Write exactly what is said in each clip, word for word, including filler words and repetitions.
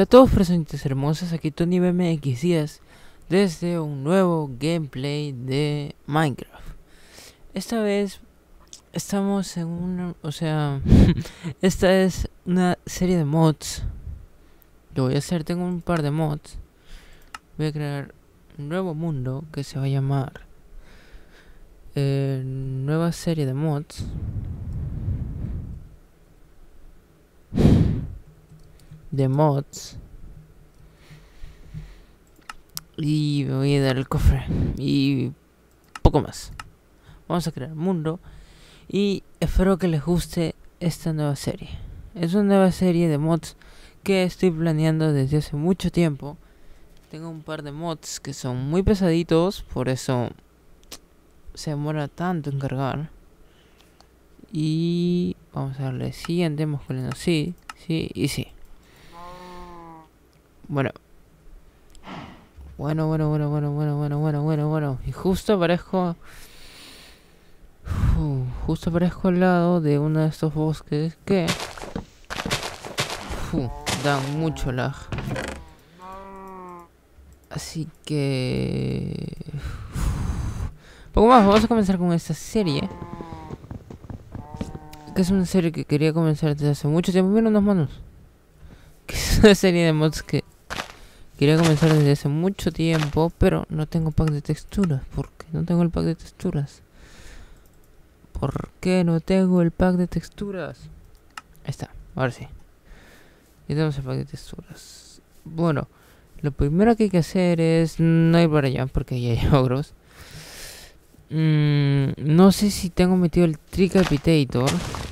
todos personitas hermosas, aquí Tony B M X Díaz desde un nuevo gameplay de Minecraft. Esta vez estamos en una, o sea, esta es una serie de mods. Lo voy a hacer, tengo un par de mods. Voy a crear un nuevo mundo que se va a llamar eh, nueva serie de mods. De mods. Y me voy a dar el cofre y poco más. Vamos a crear un mundo y espero que les guste esta nueva serie. Es una nueva serie de mods que estoy planeando desde hace mucho tiempo. Tengo un par de mods que son muy pesaditos, por eso se demora tanto en cargar. Y vamos a darle siguiente, masculino, sí, sí y sí. Bueno. Bueno, bueno, bueno, bueno, bueno, bueno, bueno, bueno, bueno. Y justo aparezco... Uh, justo aparezco al lado de uno de estos bosques que... Uh, dan mucho lag. Así que... Poco más, vamos a comenzar con esta serie. Que es una serie que quería comenzar desde hace mucho tiempo. Mira unas manos. Que es una serie de mods que... Quería comenzar desde hace mucho tiempo, pero no tengo pack de texturas. ¿Por qué no tengo el pack de texturas? ¿Por qué no tengo el pack de texturas? Ahí está, ahora sí. Ya tenemos el pack de texturas. Bueno, lo primero que hay que hacer es no ir para allá porque ya hay ogros. Mm, no sé si tengo metido el Tricapitator.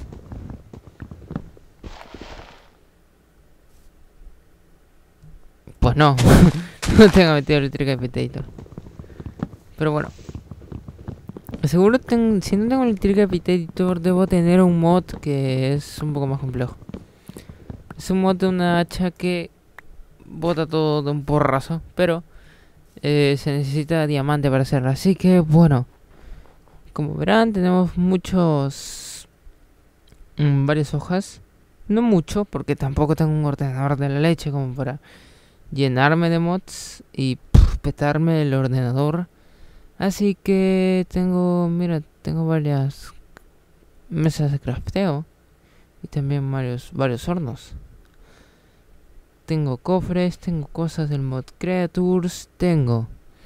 Pues no, no tengo metido el Tricapitator. Pero bueno. Seguro ten, si no tengo el Tricapitator debo tener un mod que es un poco más complejo. Es un mod de una hacha que bota todo de un porrazo, pero eh, se necesita diamante para hacerlo. Así que bueno, como verán tenemos muchos... Mmm, varias hojas. No mucho, porque tampoco tengo un ordenador de la leche como para llenarme de mods y pff, petarme el ordenador. Así que tengo, mira, tengo varias mesas de crafteo y también varios, varios hornos. Tengo cofres, tengo cosas del mod creatures, tengo,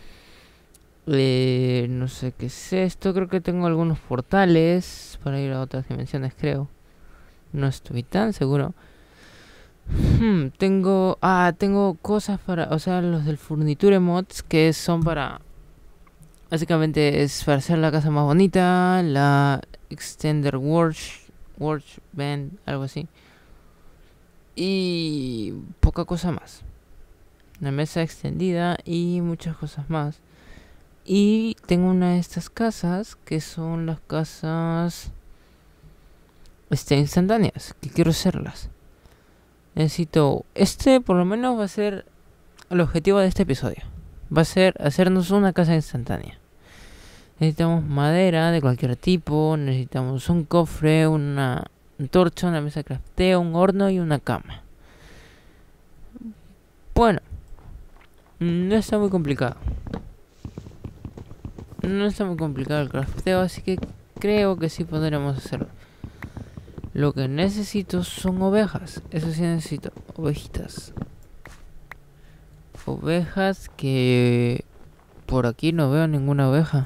eh, no sé qué es esto, creo que tengo algunos portales para ir a otras dimensiones, creo. No estoy tan seguro. Hmm, tengo, ah, tengo cosas para, o sea, los del Furniture Mods que son para... Básicamente es para hacer la casa más bonita, la Extender Work, Workbench, algo así. Y poca cosa más. Una mesa extendida y muchas cosas más. Y tengo una de estas casas que son las casas este, instantáneas, que quiero hacerlas. Necesito, este por lo menos va a ser el objetivo de este episodio. Va a ser hacernos una casa instantánea. Necesitamos madera de cualquier tipo, necesitamos un cofre, una antorcha, una mesa de crafteo, un horno y una cama. Bueno, no está muy complicado. No está muy complicado el crafteo, así que creo que sí podremos hacerlo. Lo que necesito son ovejas, eso sí necesito, ovejitas. Ovejas que por aquí no veo ninguna oveja.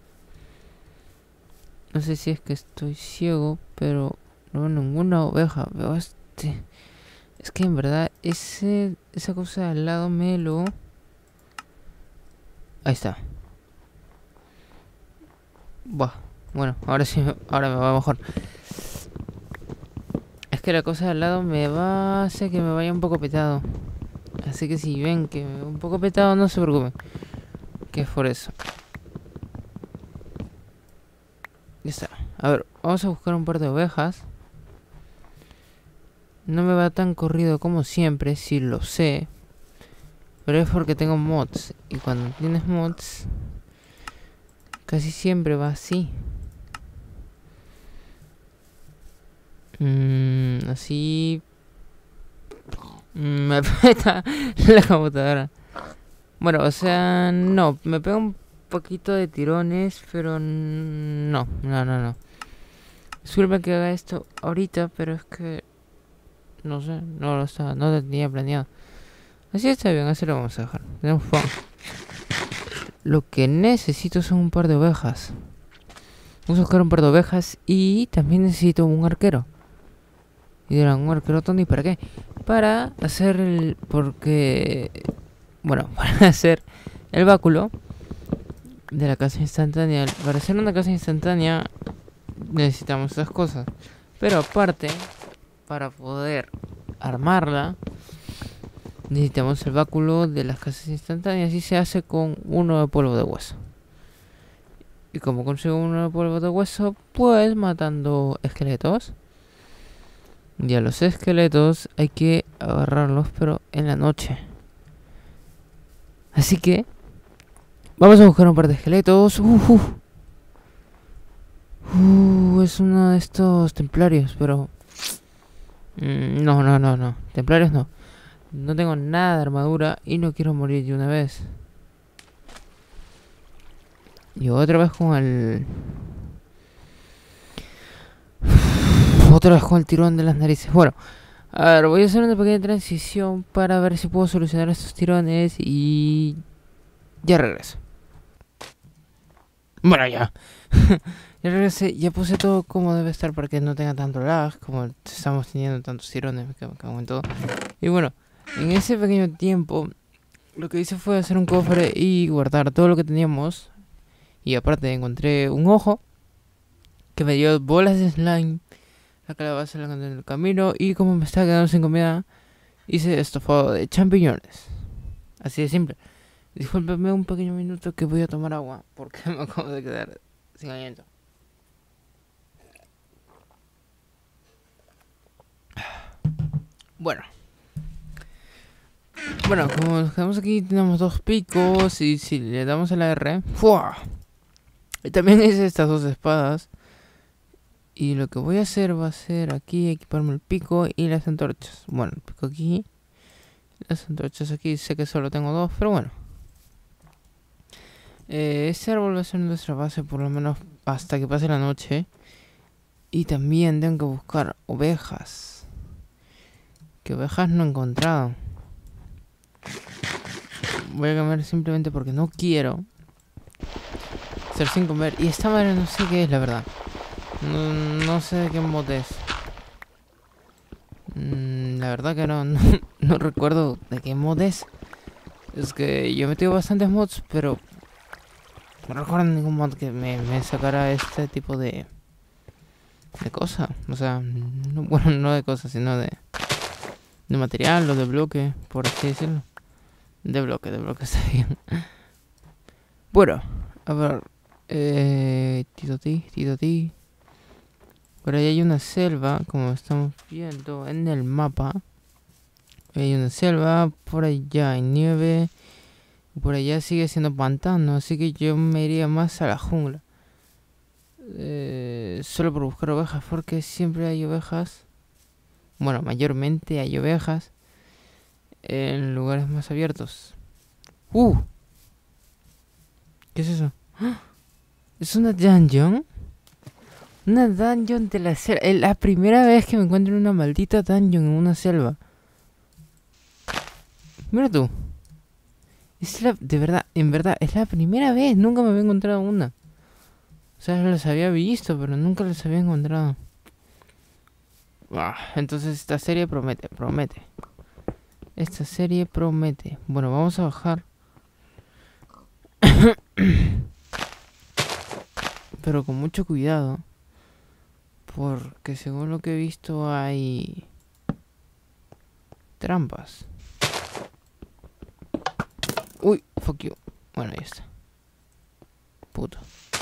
No sé si es que estoy ciego, pero no veo ninguna oveja. Veo este... Es que en verdad ese esa cosa de al lado me lo... Ahí está. Buah. Bueno, ahora sí, ahora me va mejor. Es que la cosa de al lado me va a hacer que me vaya un poco petado. Así que si ven que me va un poco petado, no se preocupen. Que es por eso. Ya está. A ver, vamos a buscar un par de ovejas. No me va tan corrido como siempre, si lo sé. Pero es porque tengo mods. Y cuando tienes mods, casi siempre va así. Mm, así. Mm, Me peta la computadora. Bueno, o sea, no, me pega un poquito de tirones, pero n- no, no, no, no. Disculpa que haga esto ahorita, pero es que no sé, no lo estaba, no lo tenía planeado. Así está bien, así lo vamos a dejar. Tenemos pan. Lo que necesito son un par de ovejas. Vamos a buscar un par de ovejas y también necesito un arquero. Y dirán, un arquero Tony, ¿para qué? Para hacer el... porque... Bueno, para hacer el báculo de la casa instantánea. Para hacer una casa instantánea necesitamos esas cosas. Pero aparte, para poder armarla, necesitamos el báculo de las casas instantáneas y se hace con uno de polvo de hueso. Y como consigo uno de polvo de hueso, pues matando esqueletos. Y a los esqueletos hay que agarrarlos, pero en la noche. Así que vamos a buscar un par de esqueletos. Uh, uh. Uh, es uno de estos templarios, pero... Mm, no, no, no, no. Templarios no. No tengo nada de armadura y no quiero morir de una vez. Y otra vez con el... Otra vez con el tirón de las narices. Bueno, a ver, voy a hacer una pequeña transición para ver si puedo solucionar estos tirones y... ya regreso. Bueno, ya. Ya regresé, ya puse todo como debe estar para que no tenga tanto lag, como estamos teniendo tantos tirones, me cago en todo. Y bueno, en ese pequeño tiempo, lo que hice fue hacer un cofre y guardar todo lo que teníamos. Y aparte encontré un ojo que me dio bolas de slime. La calabaza la encontré en el camino. Y como me estaba quedando sin comida, hice estofado de champiñones. Así de simple. Discúlpeme un pequeño minuto que voy a tomar agua, porque me acabo de quedar sin aliento. Bueno. Bueno, como nos quedamos aquí, tenemos dos picos. Y si le damos a la R, ¡fua! Y también hice estas dos espadas. Y lo que voy a hacer va a ser aquí equiparme el pico y las antorchas. Bueno, el pico aquí. Las antorchas aquí. Sé que solo tengo dos, pero bueno. Eh, este árbol va a ser nuestra base por lo menos hasta que pase la noche. Y también tengo que buscar ovejas. Que ovejas no he encontrado. Voy a cambiar simplemente porque no quiero estar sin comer. Y esta madre no sé qué es, la verdad. No, no sé de qué mod es. Mm, la verdad que no, no, no recuerdo de qué mod es. Es que yo he metido bastantes mods, pero no recuerdo ningún mod que me, me sacara este tipo de de cosa. O sea, no, bueno, no de cosas, sino de de material o de bloque, por así decirlo. De bloque, de bloque está bien. Bueno, a ver. Eh, Tito Ti, Tito Ti. Por ahí hay una selva, como estamos viendo en el mapa. Hay una selva, por allá hay nieve. Por allá sigue siendo pantano, así que yo me iría más a la jungla. Eh, solo por buscar ovejas, porque siempre hay ovejas. Bueno, mayormente hay ovejas en lugares más abiertos. ¡Uh! ¿Qué es eso? ¡Ah! ¿Es una dungeon? Una dungeon de la selva. Es la primera vez que me encuentro en una maldita dungeon en una selva. Mira tú. Es la... De verdad, en verdad, es la primera vez. Nunca me había encontrado una. O sea, las había visto, pero nunca las había encontrado. Ah, entonces esta serie promete, promete. Esta serie promete. Bueno, vamos a bajar. Pero con mucho cuidado. Porque según lo que he visto hay trampas. Uy, fuck you. Bueno, ya está. Puto.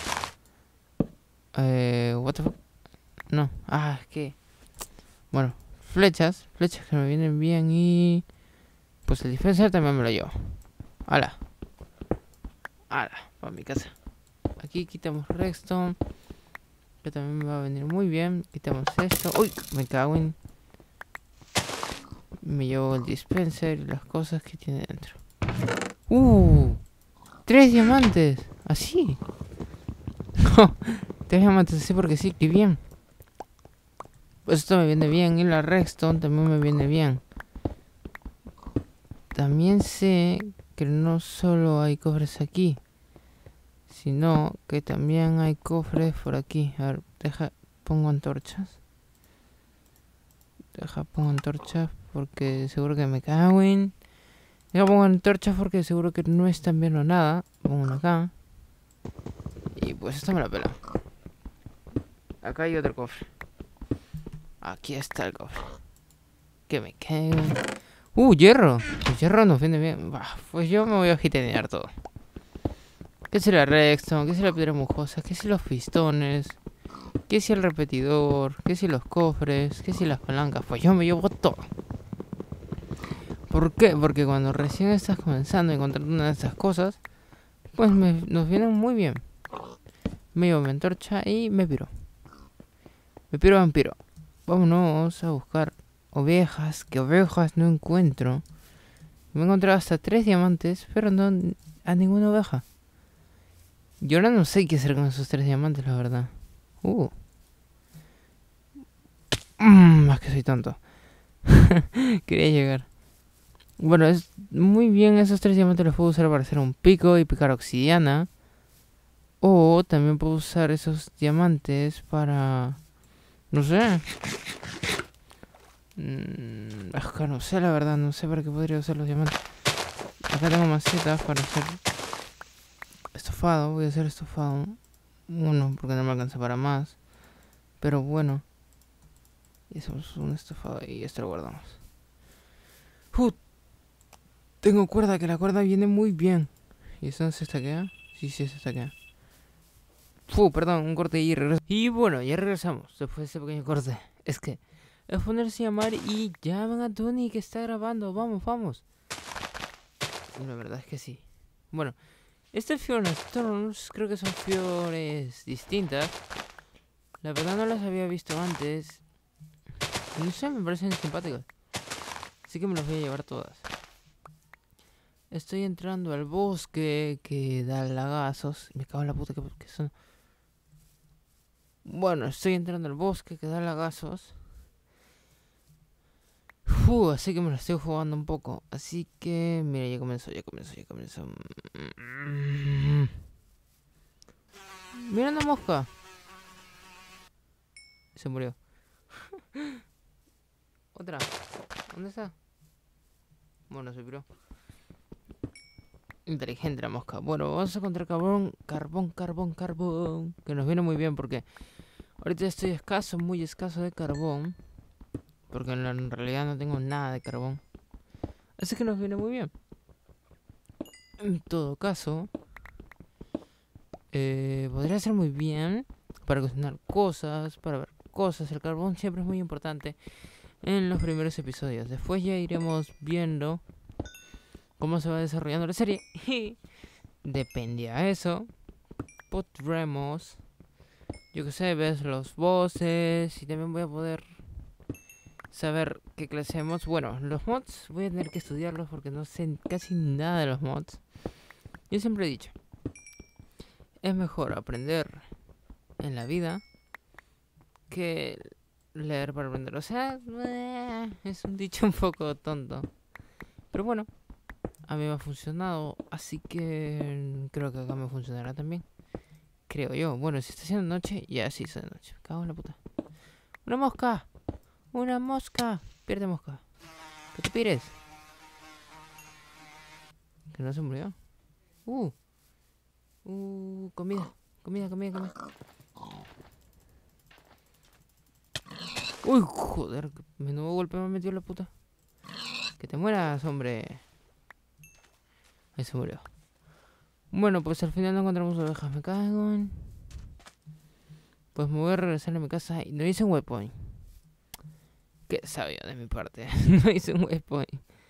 Eh, what the fuck. No, ah, es que... Bueno, flechas. Flechas que me vienen bien y... Pues el dispenser también me lo llevo. Ala. Ala, para mi casa. Aquí quitamos redstone, que también me va a venir muy bien. Quitamos esto. Uy, me cago en... Me llevo el dispenser y las cosas que tiene dentro. ¡Uh! ¡Tres diamantes! ¿Así? Tres diamantes así porque sí, qué bien. Pues esto me viene bien. Y la redstone también me viene bien. También sé que no solo hay cofres aquí, sino que también hay cofres por aquí. A ver, deja, pongo antorchas. Deja, pongo antorchas porque seguro que me cago en... Deja, pongo antorchas porque seguro que no están viendo nada. Pongo una acá. Y pues esto me la pela. Acá hay otro cofre. Aquí está el cofre. Que me cago. Uh, hierro. El hierro nos viene bien. Bah, pues yo me voy a gitanear todo. ¿Qué si la redstone? ¿Qué si la piedra mojosa? ¿Qué si los pistones? ¿Qué si el repetidor? ¿Qué si los cofres? ¿Qué si las palancas? Pues yo me llevo todo. ¿Por qué? Porque cuando recién estás comenzando a encontrar una de estas cosas, pues me, nos vienen muy bien. Me llevo mi antorcha y me piro. Me piro vampiro. Vámonos a buscar ovejas. Que ovejas no encuentro. Me he encontrado hasta tres diamantes, pero no a ninguna oveja. Yo ahora no sé qué hacer con esos tres diamantes, la verdad. Uh. Mm, más que soy tonto. Quería llegar. Bueno, es muy bien, esos tres diamantes los puedo usar para hacer un pico y picar obsidiana. O también puedo usar esos diamantes para... No sé. Mm, es que no sé, la verdad. No sé para qué podría usar los diamantes. Acá tengo macetas para hacer estofado. Voy a hacer estofado. Uno, porque no me alcanza para más. Pero bueno. Y hacemos un estofado y esto lo guardamos. Uh, tengo cuerda, que la cuerda viene muy bien. ¿Y eso no se estaquea? Sí, sí, se estaquea. Fu, perdón, un corte y regreso. Y bueno, ya regresamos después de ese pequeño corte. Es que es ponerse a llamar y llaman a Tony que está grabando. Vamos, vamos. La verdad es que sí. Bueno, este Fiona Storms creo que son flores distintas. La verdad no las había visto antes. No sé, me parecen simpáticas. Así que me las voy a llevar todas. Estoy entrando al bosque que da lagazos. Me cago en la puta que, que son. Bueno, estoy entrando al bosque que da lagazos. Uh, así que me lo estoy jugando un poco. Así que, mira, ya comenzó, ya comenzó, ya comenzó. Mira una mosca. Se murió. Otra. ¿Dónde está? Bueno, se piró. Inteligente la mosca. Bueno, vamos a encontrar carbón, carbón, carbón, carbón. Que nos viene muy bien porque ahorita estoy escaso, muy escaso de carbón. Porque en, la, en realidad no tengo nada de carbón. Así que nos viene muy bien. En todo caso, eh, podría ser muy bien para cocinar cosas, para ver cosas. El carbón siempre es muy importante en los primeros episodios. Después ya iremos viendo cómo se va desarrollando la serie. Y depende a eso, podremos, yo que sé, ver los bosses. Y también voy a poder saber qué clase de mods. Bueno, los mods voy a tener que estudiarlos porque no sé casi nada de los mods. Yo siempre he dicho, es mejor aprender en la vida que leer para aprender. O sea, es un dicho un poco tonto, pero bueno, a mí me ha funcionado, así que creo que acá me funcionará también. Creo yo. Bueno, si está haciendo noche, ya sí está de noche. Cago en la puta. ¡Una mosca! ¡Una mosca! Pierde mosca. ¿Qué te pires? Que no se murió. Uh. Uh, comida. Comida, comida, comida. Uy, joder. Menudo golpe me metió la puta. Que te mueras, hombre. Ahí se murió. Bueno, pues al final no encontramos ovejas. Me cago en... Pues me voy a regresar a mi casa y no hice un waypoint. Qué sabio de mi parte. No hice un waypoint.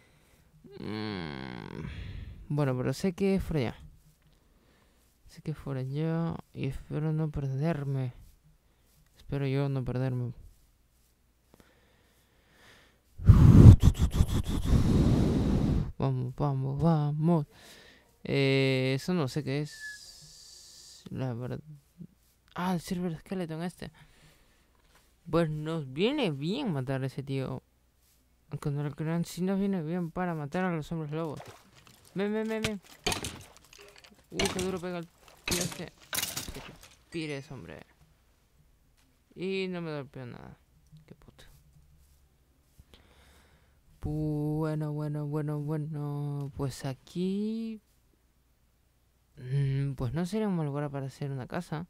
Mm. Bueno, pero sé que es por allá. Sé que es por allá. Y espero no perderme. Espero yo no perderme. Vamos, vamos, vamos. Eh, eso no sé qué es. La verdad. Ah, el Silver Skeleton este. Pues nos viene bien matar a ese tío. Cuando lo crean, sí nos viene bien para matar a los hombres lobos. Ven, ven, ven, ven. Uh, qué duro pega el tío este. Que te pires, hombre. Y no me golpeó nada. Qué puto. Bueno, bueno, bueno, bueno. Pues aquí... Mm, pues no sería un mal lugar para hacer una casa.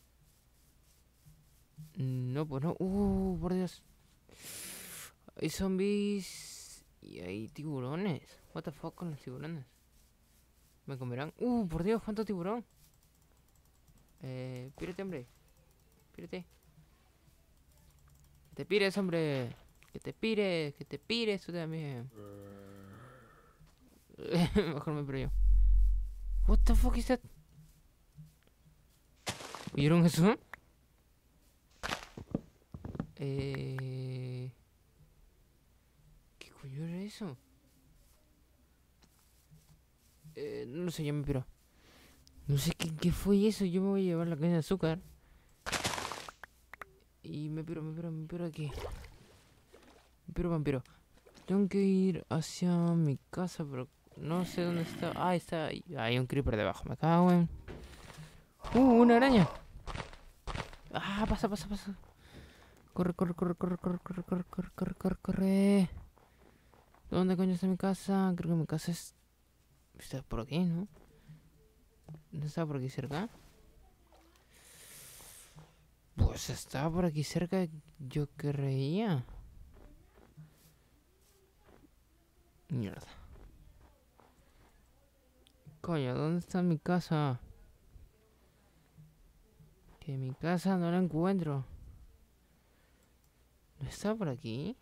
No, pues no. Uh, por Dios. Hay zombies y hay tiburones. What the fuck con los tiburones. ¿Me comerán? Uh, por Dios, cuánto tiburón. Eh, pírate, hombre. Pírate. Que te pires, hombre. Que te pires, que te pires tú también. Mejor me piro yo. What the fuck is that? ¿Vieron eso? Eh... ¿Qué coño era eso? Eh, no lo sé, ya me piro. No sé qué, qué fue eso. Yo me voy a llevar la caña de azúcar. Y me piro, me piro, me piro aquí. Me piro, vampiro. Tengo que ir hacia mi casa, pero no sé dónde está. Ah, está ahí. Hay un creeper debajo. Me cago en... Uh, una araña. Ah, pasa, pasa, pasa. Corre, corre, corre, corre, corre, corre, corre, corre, corre, corre, corre. ¿Dónde coño está mi casa? Creo que mi casa es... Está por aquí, ¿no? ¿No está por aquí cerca? Pues está por aquí cerca, yo creía. Mierda. Coño, ¿dónde está mi casa? Que mi casa no la encuentro. ¿No está por aquí?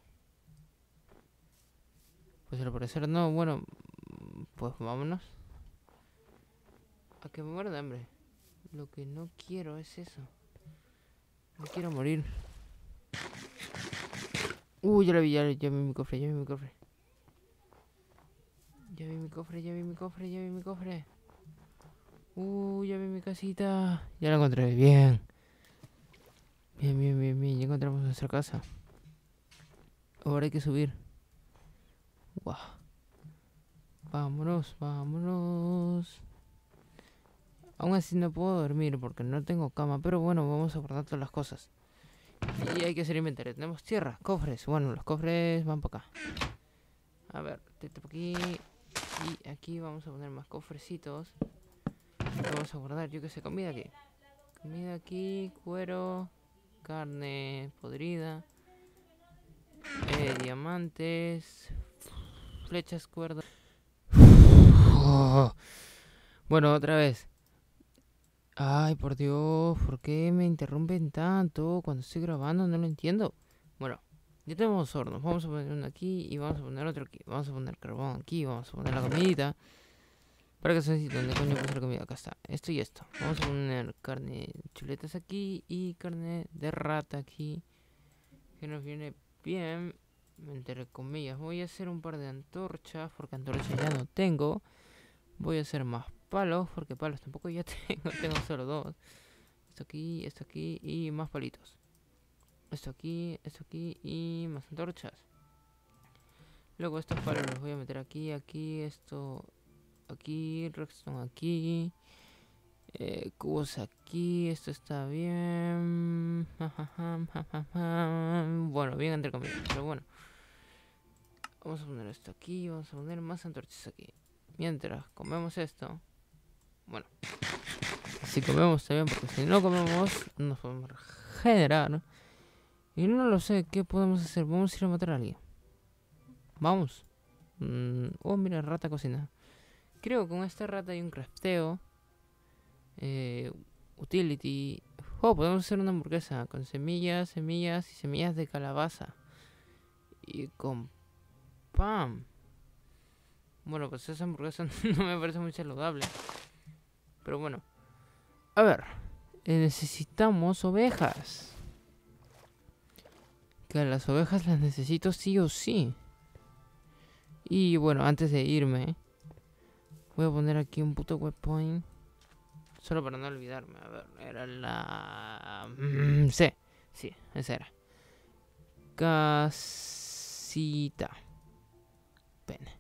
Pues al parecer no, bueno, pues vámonos. A que me muero de hambre. Lo que no quiero es eso. No quiero morir. Uh, ya la vi, ya, ya vi mi cofre, ya vi mi cofre. Ya vi mi cofre, ya vi mi cofre, ya vi mi cofre. Uh, ya vi mi casita. Ya la encontré, bien. Bien, bien, bien, bien, ya encontramos nuestra casa. Ahora hay que subir. Guau. Vámonos, vámonos. Aún así no puedo dormir porque no tengo cama. Pero bueno, vamos a guardar todas las cosas. Y hay que hacer inventario. Tenemos tierra, cofres. Bueno, los cofres van para acá. A ver, este por aquí. Y aquí vamos a poner más cofrecitos. Vamos a guardar, yo que sé, comida aquí. Comida aquí, cuero, carne podrida. Eh, diamantes. Flechas, cuerdas. Oh. Bueno, otra vez. Ay, por Dios, ¿por qué me interrumpen tanto cuando estoy grabando? No lo entiendo. Bueno, ya tenemos hornos. Vamos a poner uno aquí y vamos a poner otro aquí. Vamos a poner carbón aquí, vamos a poner la comidita. Para que se necesite, ¿dónde coño puse la comida? Acá está, esto y esto. Vamos a poner carne, chuletas aquí y carne de rata aquí. Que nos viene bien, entre comillas. Voy a hacer un par de antorchas, porque antorchas ya no tengo. Voy a hacer más palos, porque palos tampoco ya tengo, tengo solo dos. Esto aquí, esto aquí y más palitos. Esto aquí, esto aquí y más antorchas. Luego estos palos los voy a meter aquí, aquí, esto aquí, redstone aquí. Eh, cubos aquí, esto está bien. Bueno, bien entre comillas, pero bueno. Vamos a poner esto aquí, vamos a poner más antorchas aquí. Mientras comemos esto. Bueno, si comemos está bien, porque si no comemos, no nos podemos regenerar. Y no lo sé, ¿qué podemos hacer? Vamos a ir a matar a alguien. Vamos. Mm, oh, mira, rata cocina. Creo que con esta rata hay un crafteo. Eh, utility. Oh, podemos hacer una hamburguesa con semillas, semillas y semillas de calabaza. Y con pan. Bueno, pues esa hamburguesa no me parece muy saludable. Pero bueno. A ver. Eh, necesitamos ovejas. Que las ovejas las necesito sí o sí. Y bueno, antes de irme, voy a poner aquí un puto waypoint. Solo para no olvidarme. A ver, era la... Mm, sí, sí, esa era. Casita. Pene.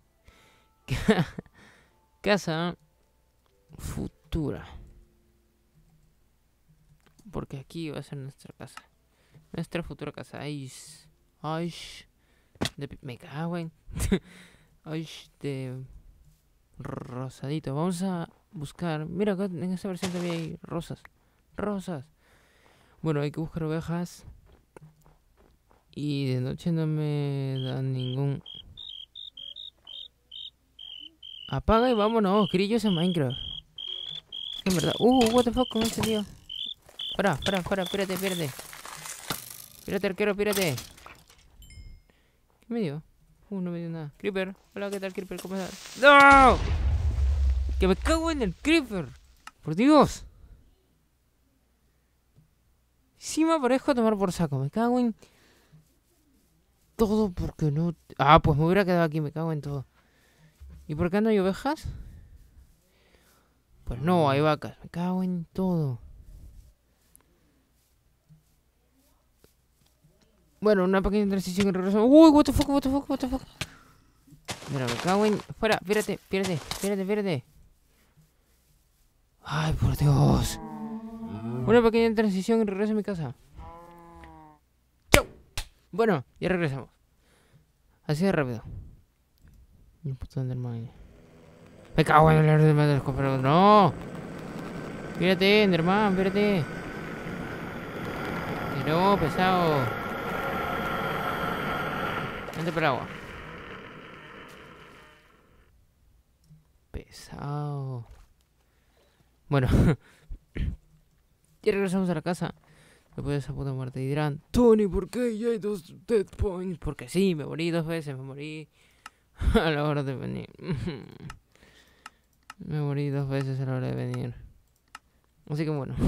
Casa futura. Porque aquí va a ser nuestra casa. Nuestra futura casa. Ay, ay, de, me cago en... ay, de rosadito. Vamos a buscar. Mira, acá en esta versión también hay rosas. Rosas. Bueno, hay que buscar ovejas. Y de noche no me dan ningún... Apaga y vámonos. Grillos en Minecraft. En verdad. Uh, what the fuck con este tío. Para, para, para, espérate, espérate. Espérate, arquero, espérate. ¿Qué me dio? Uh, no me dio nada. Creeper. Hola, ¿qué tal, Creeper? ¿Cómo estás? ¡No! ¡Que me cago en el Creeper! ¡Por Dios! Sí me aparezco a tomar por saco. Me cago en... todo porque no... Ah, pues me hubiera quedado aquí. Me cago en todo. ¿Y por qué no hay ovejas? Pues no, hay vacas. Me cago en todo. Bueno, una pequeña transición y regreso. Uy, what the fuck, what the fuck, what the fuck. Mira, me cago en... Fuera, espérate, espérate, espérate, espérate. Ay, por Dios. Una pequeña transición y regreso a mi casa. Chau. Bueno, ya regresamos. Así de rápido. Mi puto Enderman. Me cago en el Enderman del cofre. No. Espérate, Enderman, espérate. Que no, pesado. Vente por agua. Pesado. Bueno. Ya regresamos a la casa. Después de esa puta muerte. Y dirán, Tony, ¿por qué ya hay dos dead points? Porque sí, me morí dos veces. Me morí a la hora de venir. Me morí dos veces a la hora de venir. Así que bueno.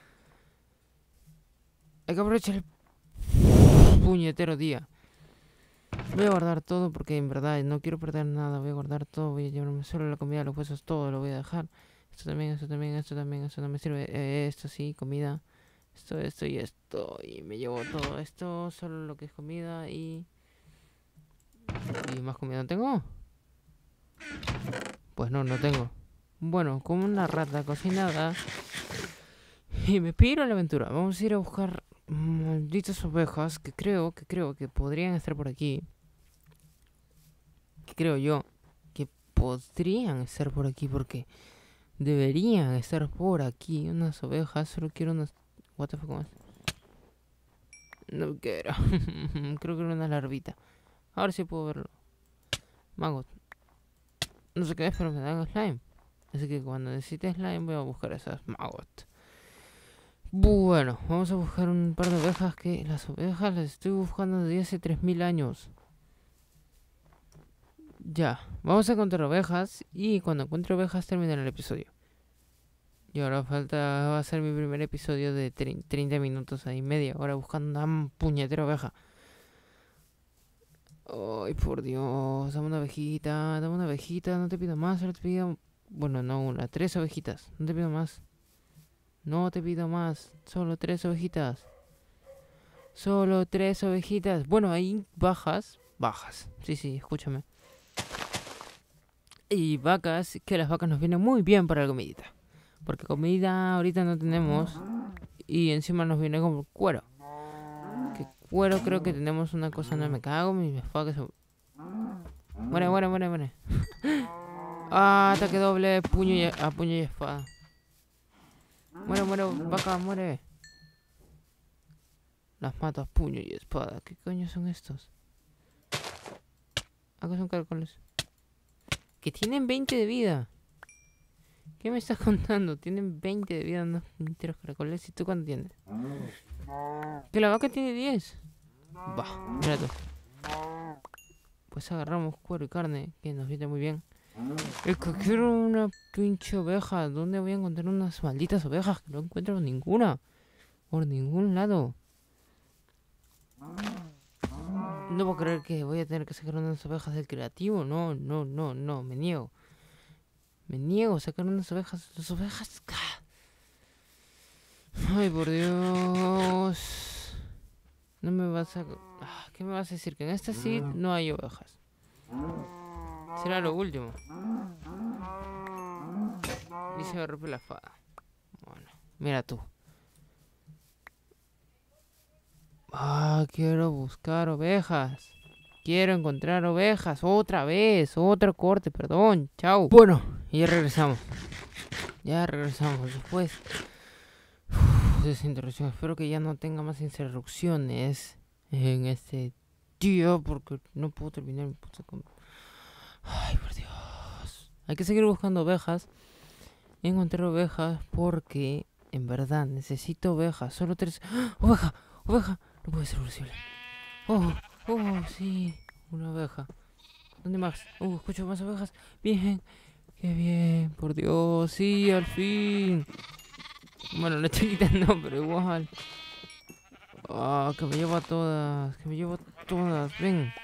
Hay que aprovechar el puñetero día. Voy a guardar todo porque en verdad no quiero perder nada. Voy a guardar todo. Voy a llevarme solo la comida, los huesos, todo lo voy a dejar. Esto también, esto también, esto también, esto no me sirve. Eh, esto sí, comida. Esto, esto y esto. Y me llevo todo esto, solo lo que es comida y... ¿Y más comida no tengo? Pues no, no tengo. Bueno, como una rata cocinada. Y me piro a la aventura. Vamos a ir a buscar malditas ovejas que creo, que creo que podrían estar por aquí. Que creo yo que podrían estar por aquí porque deberían estar por aquí unas ovejas. Solo quiero unas... What the fuck, ¿cómo es? No quiero. Creo que era una larvita. Ahora sí puedo verlo. Maggot. No sé qué es, pero me dan slime. Así que cuando necesite slime voy a buscar esas maggot. Bueno, vamos a buscar un par de ovejas que las ovejas las estoy buscando desde hace tres mil años. Ya, vamos a encontrar ovejas y cuando encuentre ovejas terminará el episodio. Y ahora falta, va a ser mi primer episodio de treinta minutos ahí, media hora buscando una puñetera oveja. Ay, por Dios, dame una ovejita, dame una ovejita, no te pido más, solo te pido... Bueno, no una, tres ovejitas, no te pido más. No te pido más, solo tres ovejitas. Solo tres ovejitas. Bueno, ahí bajas, bajas, sí, sí, escúchame. Y vacas, que las vacas nos vienen muy bien para la comidita. Porque comida ahorita no tenemos. Y encima nos viene como cuero. Que cuero creo que tenemos una cosa, no me cago, mi fuck. Muere, muere, muere, muere. Ah, ataque doble, puño y, a puño y espada. Muere, muere, vaca, muere. Las mato a puño y espada. ¿Qué coño son estos? Acá son caracoles. Que tienen veinte de vida. ¿Qué me estás contando? Tienen veinte de vida unos enteros caracoles. ¿Y tú cuánto tienes? Que la vaca tiene diez. Bah, mira tú. Pues agarramos cuero y carne, que nos viene muy bien. Es que quiero una pinche oveja. ¿Dónde voy a encontrar unas malditas ovejas? Que no encuentro ninguna. Por ningún lado. No puedo creer que voy a tener que sacar unas ovejas del creativo. No, no, no, no. Me niego. Me niego a sacar unas ovejas. Las ovejas. Ay, por Dios. No me vas a... Ah, ¿qué me vas a decir? Que en esta sí no hay ovejas. Será lo último. Y se me rompe la espada. Bueno, mira tú. Ah, quiero buscar ovejas. Quiero encontrar ovejas. Otra vez. Otro corte, perdón. Chao. Bueno, y ya regresamos. Ya regresamos. Después uf, de esa interrupción. Espero que ya no tenga más interrupciones en este día. Porque no puedo terminar mi puta com- Ay, por Dios. Hay que seguir buscando ovejas. Encontrar ovejas porque en verdad necesito ovejas. Solo tres. ¡Ah! ¡Oveja! ¡Oveja! No puede ser posible. Oh, oh, sí. Una oveja. ¿Dónde más? Uh, escucho más ovejas. Bien. Qué bien. Por Dios. Sí, al fin. Bueno, la chiquita no, pero igual. Ah, que me llevo a todas. Que me llevo a todas. Ven.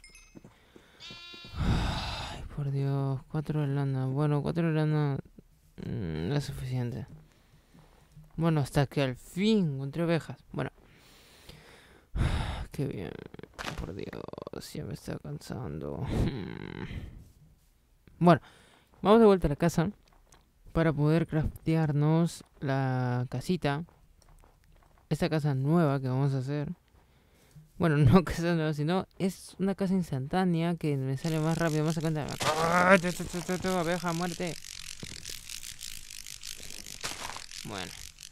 Ay, por Dios. Cuatro de lana. Bueno, cuatro de lana mm, no es suficiente. Bueno, hasta que al fin encontré ovejas. Bueno. Qué bien. Por Dios, ya me está cansando. Bueno, vamos de vuelta a la casa para poder craftearnos la casita. Esta casa nueva que vamos a hacer. Bueno, no casa nueva, sino es una casa instantánea que me sale más rápido, más a cuenta. Abeja, muerte. Bueno.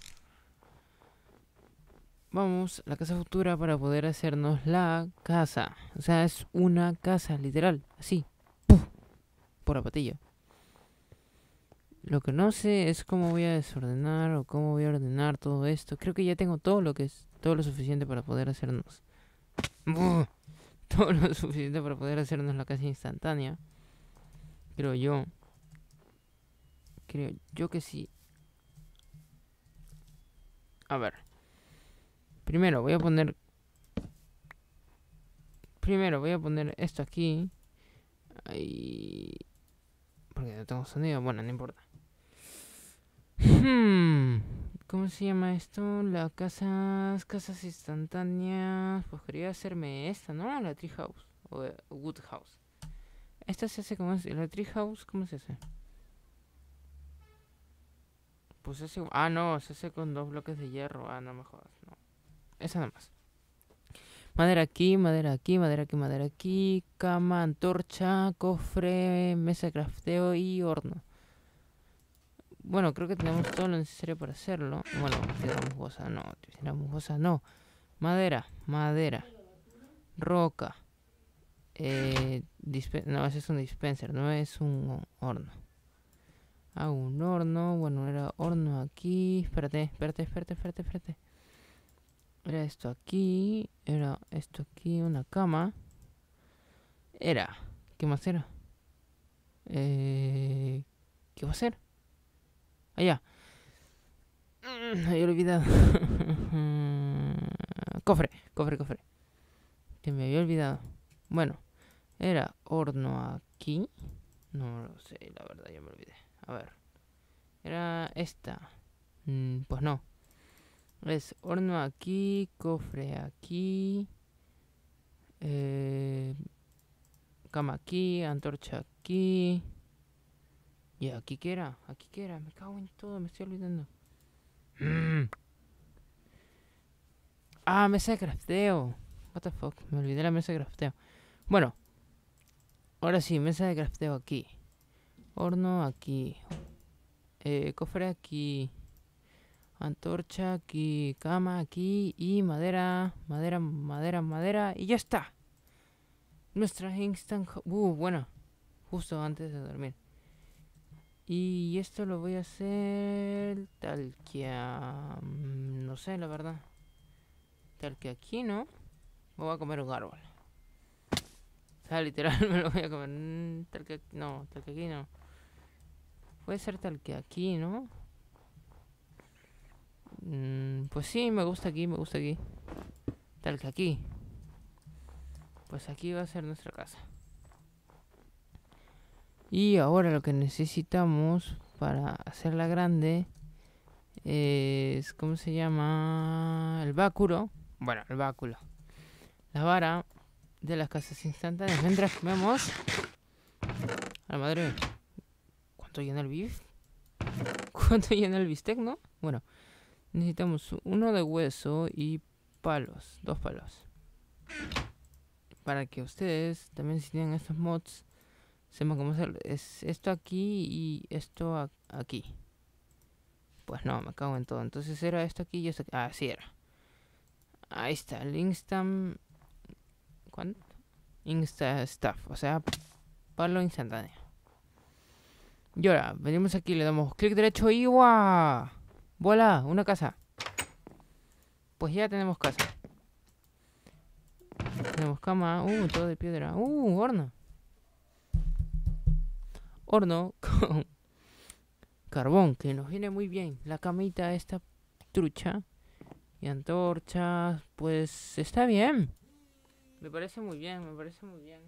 Vamos a la casa futura para poder hacernos la casa. O sea, es una casa, literal. Así. ¡Puf! Por la patilla. Lo que no sé es cómo voy a desordenar o cómo voy a ordenar todo esto. Creo que ya tengo todo lo que es todo lo suficiente para poder hacernos. ¡Buh! Todo lo suficiente para poder hacernos la casa instantánea. Creo yo. Creo yo que sí. A ver. Primero voy a poner. Primero voy a poner esto aquí. Ahí. Porque no tengo sonido. Bueno, no importa. Hmm. ¿Cómo se llama esto? Las casas. Casas instantáneas. Pues quería hacerme esta, ¿no? La tree house. O eh, wood house. Esta se hace como. La tree house, ¿cómo se hace? Pues ese. Ah, no, se hace con dos bloques de hierro. Ah, no me jodas. No. Esa nada más. Madera aquí, madera aquí, madera aquí, madera aquí. Cama, antorcha, cofre, mesa de crafteo y horno. Bueno, creo que tenemos todo lo necesario para hacerlo. Bueno, piedra musgosa, no, piedra musgosa, no. Madera, madera. Roca. Eh, no, ese es un dispenser, no es un horno. Hago un horno, bueno, era horno aquí. Espérate, espérate, espérate, espérate, espérate. Era esto aquí, era esto aquí, una cama. Era, ¿qué más era? Eh, ¿Qué va a ser? Allá. Mm, había olvidado. Cofre, cofre, cofre. Que me había olvidado. Bueno, era horno aquí. No lo sé, la verdad, ya me olvidé. A ver. Era esta. Mm, pues no. Es horno aquí, cofre aquí. Eh, cama aquí, antorcha aquí. ¿Y aquí qué era? ¿Aquí qué era? Me cago en todo, me estoy olvidando. Mm. Ah, mesa de crafteo. What the fuck, me olvidé la mesa de crafteo. Bueno, ahora sí, mesa de crafteo aquí. Horno aquí. Eh, cofre aquí. Antorcha aquí. Cama aquí. Y madera, madera, madera, madera. Y ya está. Nuestra instant... Uh, bueno. Justo antes de dormir. Y esto lo voy a hacer tal que a... No sé, la verdad. Tal que aquí, ¿no? Me voy a comer un árbol. O sea, literal me lo voy a comer. Mm, tal que... No, tal que aquí no. Puede ser tal que aquí, ¿no? Mm, pues sí, me gusta aquí, me gusta aquí. Tal que aquí. pues aquí va a ser nuestra casa. Y ahora lo que necesitamos para hacerla grande es, ¿cómo se llama? El báculo. Bueno, el báculo. La vara de las casas instantáneas. Mientras comemos... A la madre. ¿Cuánto llena el bif? ¿Cuánto llena el bistec, no? Bueno, necesitamos uno de hueso y palos. Dos palos. Para que ustedes también, si tienen estos mods, sepan cómo hacerlo. Es esto aquí y esto a aquí. Pues no, me cago en todo. Entonces era esto aquí y esto aquí. Ah, sí era. Ahí está, el instant... ¿Cuánto? Insta stuff, o sea, palo instantáneo. Y ahora, venimos aquí, le damos clic derecho y ¡guau! ¡Voilà! Una casa. Pues ya tenemos casa. Tenemos cama. Uh, todo de piedra. Uh, horno. Horno con carbón, que nos viene muy bien. La camita esta trucha. Y antorchas, pues está bien. Me parece muy bien, me parece muy bien.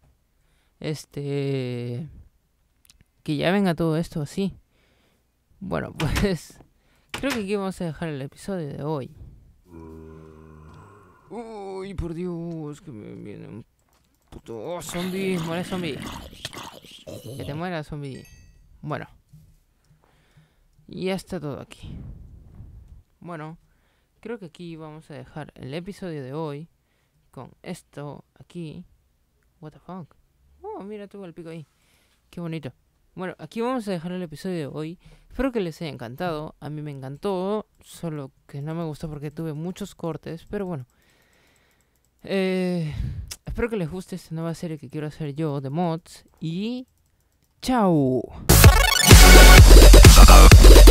Este... Que ya venga todo esto así. Bueno, pues... Creo que aquí vamos a dejar el episodio de hoy. Uy, por Dios, que me viene un puto... ¡Oh, zombie! ¡Muere, zombie! Que te muera, zombie. Bueno. Y ya está todo aquí. Bueno, creo que aquí vamos a dejar el episodio de hoy. Con esto aquí. What the fuck. Oh, mira, tuvo el pico ahí. Qué bonito. Bueno, aquí vamos a dejar el episodio de hoy. Espero que les haya encantado. A mí me encantó. Solo que no me gustó porque tuve muchos cortes. Pero bueno. Eh, espero que les guste esta nueva serie que quiero hacer yo de mods. Y... ¡chao!